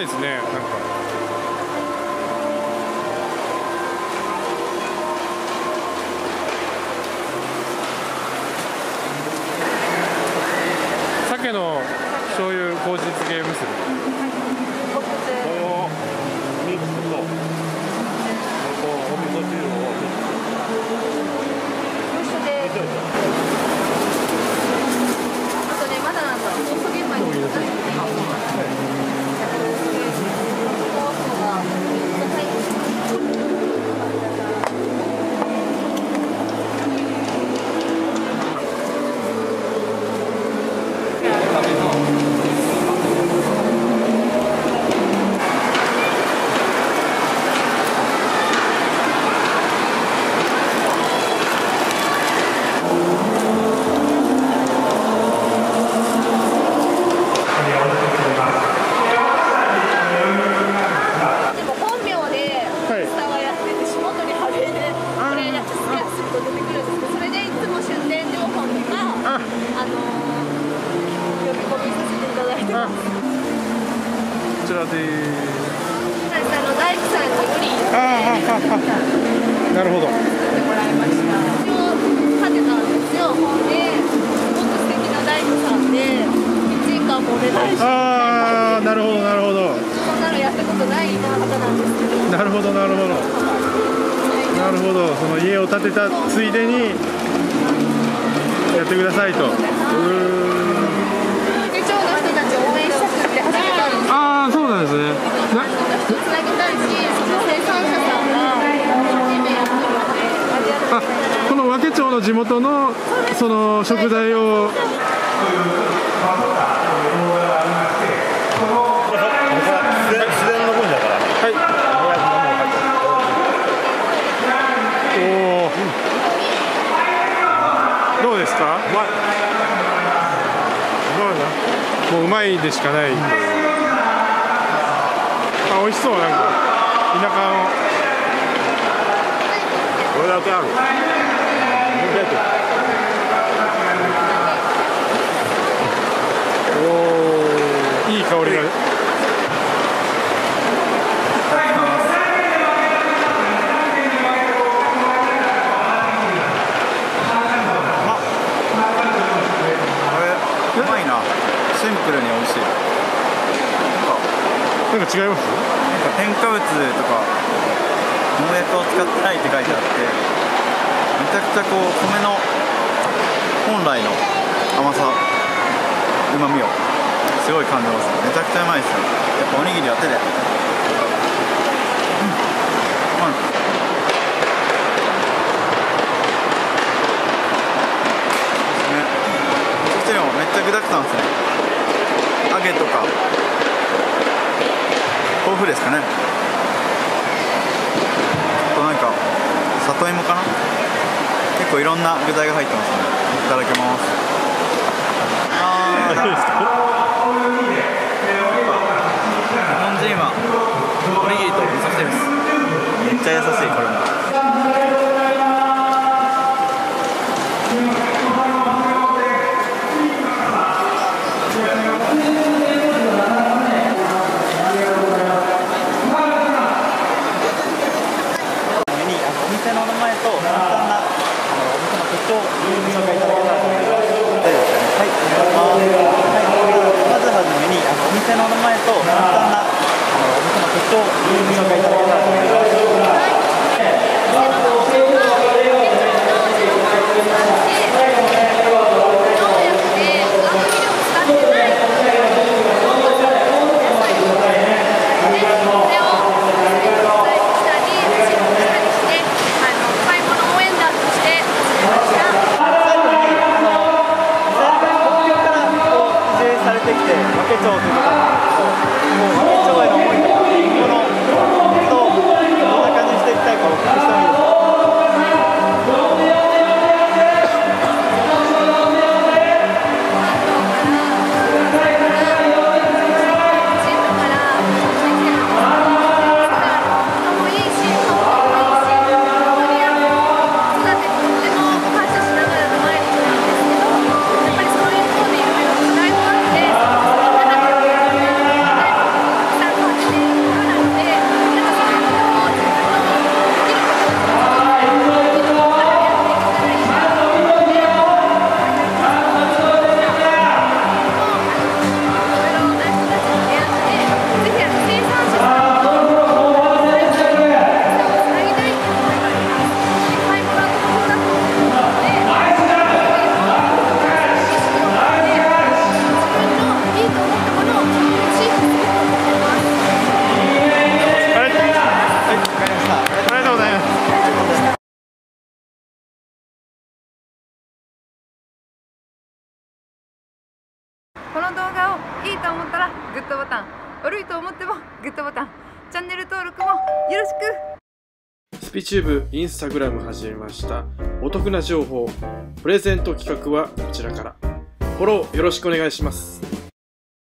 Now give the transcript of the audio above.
ですね。なんか鮭の醤油麹漬け結び。 ミックスとお味噌汁をあとね、まだなんだ。酵素玄米にもない。 こちらでーす。 大工さんのグリーンなるほど。 作ってもらいました。一応建てたんですよ。ほんで、すごく素敵な大工さんで、キッチンカーもお願いして。 ああ、なるほどなるほど。 そんなのやったことない方なんですけど。 なるほどなるほど。なるほど。その家を建てたついでにやってくださいと。 市長の人たちを応援したくて始めたんです。 ああ、そうなんですね。 つなぎたいし、その生産者さんが一生懸命やってるので、 あ、この和気町の地元のその食材を。どうですか？うまい。もううまいでしかない。あ、美味しそう。なんか田舎の。 これだけある。 おお、いい香りが。 うまいな。シンプルに美味しい。 なんか違います？ なんか添加物とか農薬を使ってないって書いてあって、めちゃくちゃこう米の本来の甘さ、うまみをすごい感じます。めちゃくちゃうまいですよ。やっぱおにぎりは手で。うまい。めっちゃ具だくさんですね。揚げとか豆腐ですかね。あとなんか里芋かな。結構いろんな具材が入ってますね。いただきます。日本人はおにぎりと味噌汁です。めっちゃ優しい。これもすこの動画をいいと思ったらグッドボタン、悪いと思ってもグッドボタン、チャンネル登録もよろしく。 スピチューブインスタグラム始めました。お得な情報、プレゼント企画はこちらから。フォローよろしくお願いします。